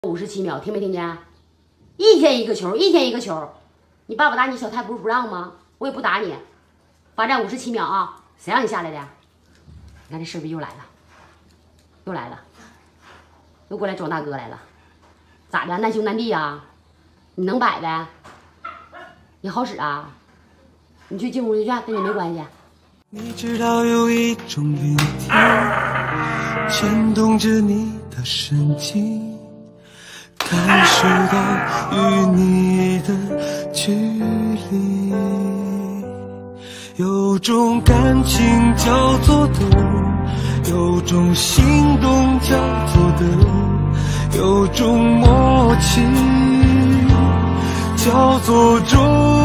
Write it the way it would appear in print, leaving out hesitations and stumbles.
57秒，听没听见？一天一个球，一天一个球。你爸爸打你小太不是不让吗？我也不打你。罚站57秒啊！谁让你下来的？你看这事儿逼又来了，又来了，又过来装大哥来了。咋的？难兄难弟呀？你能摆呗？你好使啊？你去进屋去，跟你没关系。 你知道有一种云天牵动着你的神经，感受到与你的距离，有种感情叫做懂，有种心动叫做得，有种默契叫做中。